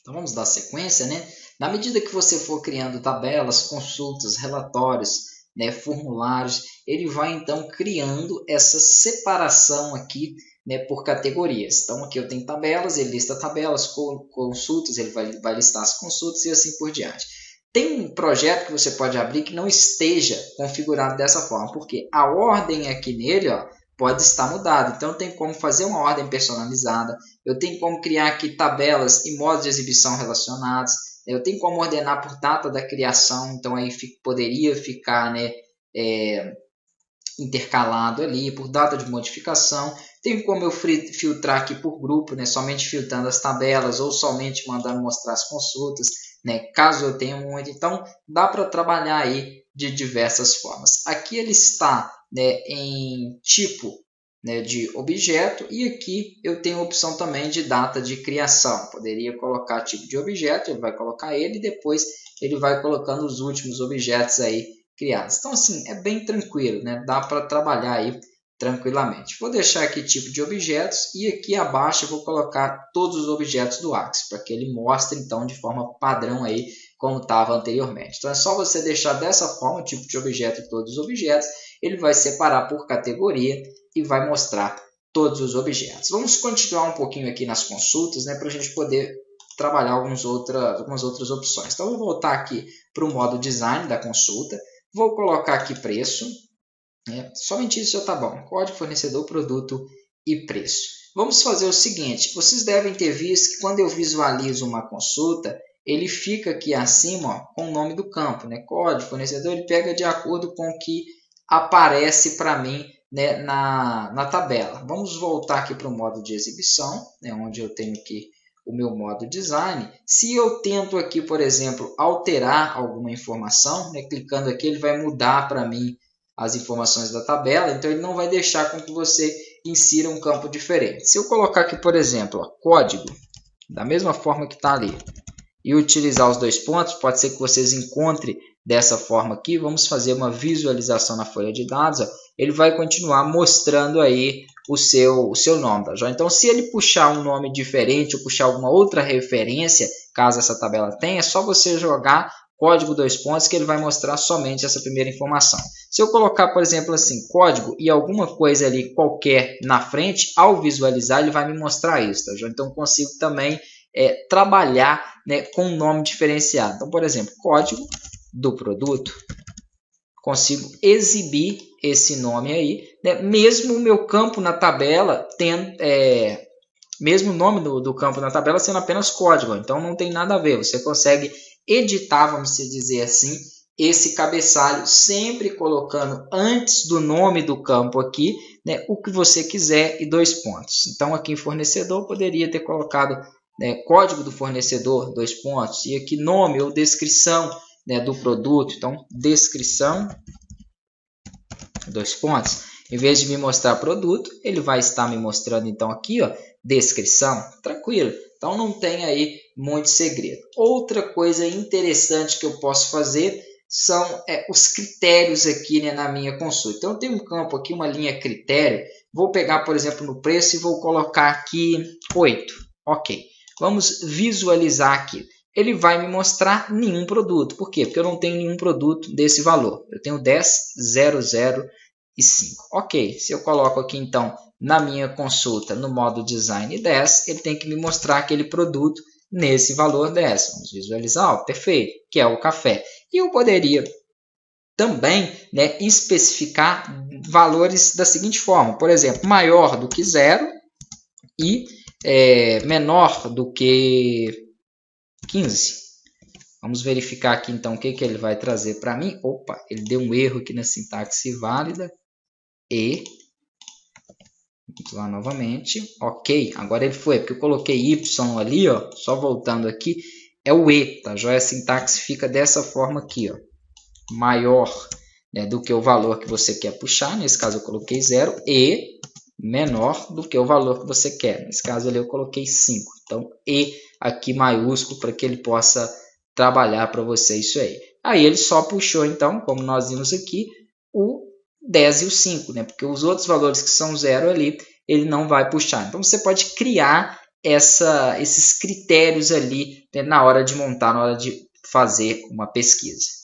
Então vamos dar sequência, né? Na medida que você for criando tabelas, consultas, relatórios, né, formulários, ele vai então criando essa separação aqui, né, por categorias. Então aqui eu tenho tabelas, ele lista tabelas, consultas, ele vai listar as consultas e assim por diante. Tem um projeto que você pode abrir que não esteja configurado dessa forma, porque a ordem aqui nele, ó, pode estar mudada. Então tem como fazer uma ordem personalizada, eu tenho como criar aqui tabelas e modos de exibição relacionados, eu tenho como ordenar por data da criação, então aí poderia ficar, né, intercalado ali, por data de modificação. Tenho como eu filtrar aqui por grupo, né, somente filtrando as tabelas ou somente mandando mostrar as consultas, né, caso eu tenha muito. Então dá para trabalhar aí de diversas formas. Aqui ele está, né, em tipo, né, de objeto, e aqui eu tenho a opção também de data de criação. Poderia colocar tipo de objeto, ele vai colocar ele e depois ele vai colocando os últimos objetos aí criados. Então assim, é bem tranquilo, né? Dá para trabalhar aí tranquilamente. Vou deixar aqui tipo de objetos e aqui abaixo eu vou colocar todos os objetos do Axis, para que ele mostre então de forma padrão aí como estava anteriormente. Então é só você deixar dessa forma, tipo de objeto e todos os objetos, ele vai separar por categoria e vai mostrar todos os objetos. Vamos continuar um pouquinho aqui nas consultas, né, para a gente poder trabalhar algumas outras opções. Então, eu vou voltar aqui para o modo design da consulta, vou colocar aqui preço, né, somente isso já está bom, código, fornecedor, produto e preço. Vamos fazer o seguinte, vocês devem ter visto que quando eu visualizo uma consulta, ele fica aqui acima, ó, com o nome do campo, né, código, fornecedor, ele pega de acordo com o que aparece para mim, né, na tabela. Vamos voltar aqui para o modo de exibição, né, onde eu tenho aqui o meu modo design. Se eu tento aqui, por exemplo, alterar alguma informação, né, clicando aqui, ele vai mudar para mim as informações da tabela, então ele não vai deixar com que você insira um campo diferente. Se eu colocar aqui, por exemplo, ó, código, da mesma forma que está ali, e utilizar os dois pontos, pode ser que vocês encontrem dessa forma aqui. Vamos fazer uma visualização na folha de dados, ó. Ele vai continuar mostrando aí o seu nome, tá? Então, se ele puxar um nome diferente ou puxar alguma outra referência, caso essa tabela tenha, é só você jogar código dois pontos que ele vai mostrar somente essa primeira informação. Se eu colocar, por exemplo, assim, código e alguma coisa ali qualquer na frente, ao visualizar ele vai me mostrar isso, tá? Então, eu consigo também trabalhar, né, com um nome diferenciado. Então, por exemplo, código do produto, consigo exibir esse nome aí, né, mesmo o meu campo na tabela tendo, mesmo o nome do campo na tabela sendo apenas código, então não tem nada a ver, você consegue editar, vamos dizer assim, esse cabeçalho, sempre colocando antes do nome do campo aqui, né, o que você quiser e dois pontos. Então aqui em fornecedor poderia ter colocado, né, código do fornecedor, dois pontos, e aqui nome ou descrição, né, do produto, então descrição, dois pontos. Em vez de me mostrar produto, ele vai estar me mostrando então aqui, ó, descrição, tranquilo. Então não tem aí muito segredo. Outra coisa interessante que eu posso fazer são os critérios aqui, né, na minha consulta. Então eu tenho um campo aqui, uma linha critério. Vou pegar, por exemplo, no preço e vou colocar aqui 8. Ok. Vamos visualizar aqui. Ele vai me mostrar nenhum produto. Por quê? Porque eu não tenho nenhum produto desse valor. Eu tenho 10, 0, 0 e 5. Ok, se eu coloco aqui então na minha consulta no modo design 10, ele tem que me mostrar aquele produto nesse valor 10. Vamos visualizar, ó, perfeito, que é o café. E eu poderia também, né, especificar valores da seguinte forma, por exemplo, maior do que 0 e menor do que 15. Vamos verificar aqui então o que ele vai trazer para mim. Opa, ele deu um erro aqui na sintaxe válida. E, vamos lá novamente, ok, agora ele foi, porque eu coloquei Y ali, ó, só voltando aqui, é o E, tá? Já a sintaxe fica dessa forma aqui, ó, maior, né, do que o valor que você quer puxar, nesse caso eu coloquei 0, e menor do que o valor que você quer, nesse caso ali eu coloquei 5, então E aqui maiúsculo para que ele possa trabalhar para você isso aí. Aí ele só puxou então, como nós vimos aqui, o 10 e o 5, né? Porque os outros valores que são 0 ali, ele não vai puxar. Então você pode criar esses critérios ali, né, na hora de montar, na hora de fazer uma pesquisa.